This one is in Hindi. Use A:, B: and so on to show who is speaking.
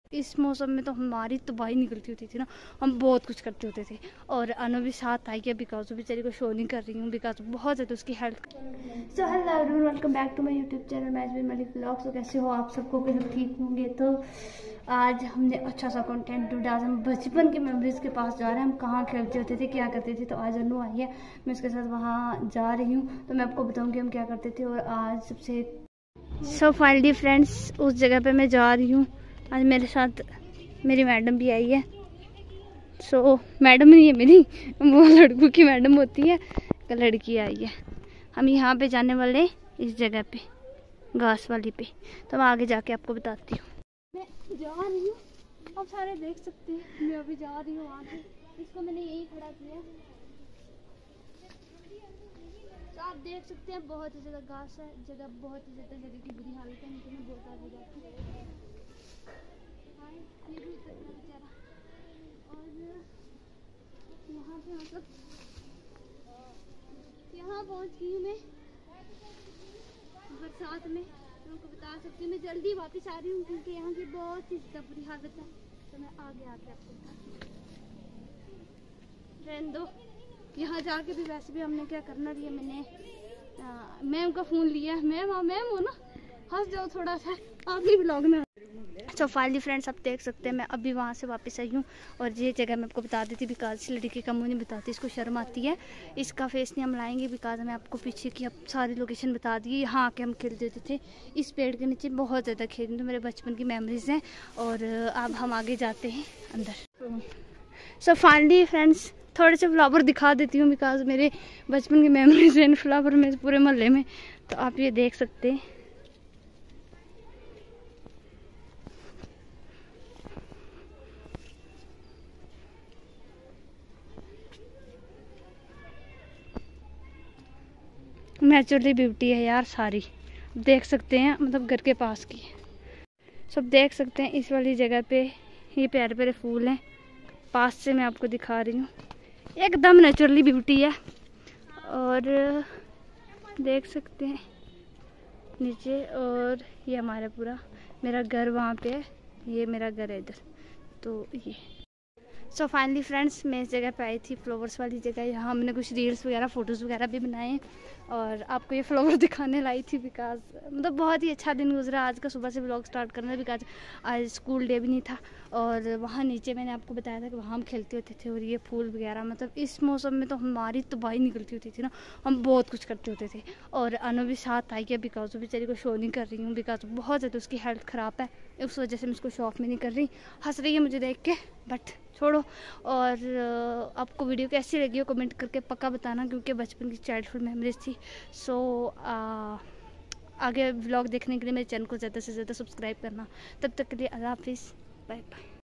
A: इस मौसम में तो हमारी तबाही निकलती होती थी ना, हम बहुत कुछ करते होते थे। और अनु भी साथ आई है बिकॉज बेचारी को शो नहीं कर रही हूँ बिकॉज बहुत ज़्यादा उसकी health. So hello everyone, welcome back to my YouTube channel Majvin Malik vlogs. तो कैसे हो आप सबको कि सब ठीक होंगे। तो आज हमने अच्छा सा कंटेंट ढूंढा। आज हम बचपन के मेमोरीज के पास जा रहे हैं, हम कहाँ खेलते होते थे, क्या करते थे। तो आज अनु आई है, मैं उसके साथ वहाँ जा रही हूँ, तो मैं आपको बताऊँगी हम क्या करते थे। और आज सबसे सो फाइनली फ्रेंड्स, उस जगह पे मैं जा रही हूँ। आज मेरे साथ मेरी मैडम भी आई है। सो मैडम नहीं है मेरी, वो लड़कों की मैडम होती है। एक लड़की आई है। हम यहाँ पे जाने वाले इस जगह पे, घास वाली पे। तो मैं आगे जाके आपको बताती हूँ। मैं जा रही हूँ, आप सारे देख सकते हैं। मैं अभी जा रही हूँ आगे। इसको मैंने यही खड़ा किया, तो आप देख सकते हैं बहुत ही ज़्यादा घास है। जगह बहुत ही ज़्यादा जगह की बुरी हालत है। नीचे में बहुत आगे जाती है, ये भी उतरना बेचारा। और यहाँ पे मतलब यहाँ पहुँच गई हूँ मैं बरसात में। मैं आपको बता सकती हूँ मैं जल्दी वापस आ रही हूँ क्योंकि यहाँ की बहुत ही ज़्यादा बुरी हालत है। तो मैं आगे आके आपको बताती हूँ। रहने दो, यहाँ जाके भी वैसे भी हमने क्या करना लिया, मैंने मैम का फ़ोन लिया। मैम हो ना, हंस जाओ थोड़ा सा, आप भी ब्लॉग में। तो फाइनली फ्रेंड्स, आप देख सकते हैं मैं अभी वहाँ से वापस आई हूँ। और ये जगह मैं आपको बता देती बिकॉज इस लड़की का मुँह नहीं बताती, इसको शर्म आती है। इसका फेस नहीं हम लाएंगे बिकॉज हमें आपको पीछे की अब सारी लोकेशन बता दी। यहाँ आके हम खेलते होते थे इस पेड़ के नीचे, बहुत ज़्यादा खेलते। तो मेरे बचपन की मेमोरीज हैं। और अब हम आगे जाते हैं अंदर। सो फाइनली फ्रेंड्स, थोड़े से फ्लावर दिखा देती हूँ बिकॉज मेरे बचपन की मेमोरीज हैं फ्लावर में पूरे मोहल्ले में। तो आप ये देख सकते हैं। नेचुरली ब्यूटी है यार सारी, देख सकते हैं, मतलब घर के पास की। सब देख सकते हैं इस वाली जगह पे ये प्यारे प्यारे फूल हैं। पास से मैं आपको दिखा रही हूँ, एकदम नेचुरली ब्यूटी है। और देख सकते हैं नीचे। और ये हमारा पूरा मेरा घर वहाँ पे है, ये मेरा घर है इधर। तो ये सो फाइनली फ्रेंड्स, मैं इस जगह पे आई थी, फ्लावर्स वाली जगह। यहाँ हमने कुछ रील्स वगैरह फ़ोटोज़ वगैरह भी बनाए। और आपको ये फ्लावर दिखाने लाई थी बिकॉज मतलब बहुत ही अच्छा दिन गुजरा आज का। सुबह से व्लॉग स्टार्ट करना बिकॉज आज स्कूल डे भी नहीं था। और वहाँ नीचे मैंने आपको बताया था कि वहाँ हम खेलते होते थे। और ये फूल वगैरह, मतलब इस मौसम में तो हमारी तबाही निकलती होती थी ना, हम बहुत कुछ करते होते थे। और अनु भी साथ आई है बिकॉज वो बेचारी को शो नहीं कर रही हूँ बिकॉज बहुत ज़्यादा उसकी हेल्थ ख़राब है। उस वजह से मैं उसको शो ऑफ में नहीं कर रही। हंस रही है मुझे देख के, बट छोड़ो। और आपको वीडियो कैसी लगी हो कमेंट करके पक्का बताना, क्योंकि बचपन की चाइल्डहुड मेमोरीज थी। सो आगे व्लॉग देखने के लिए मेरे चैनल को ज़्यादा से ज़्यादा सब्सक्राइब करना। तब तक के लिए अल्लाह हाफिज़, बाय बाय।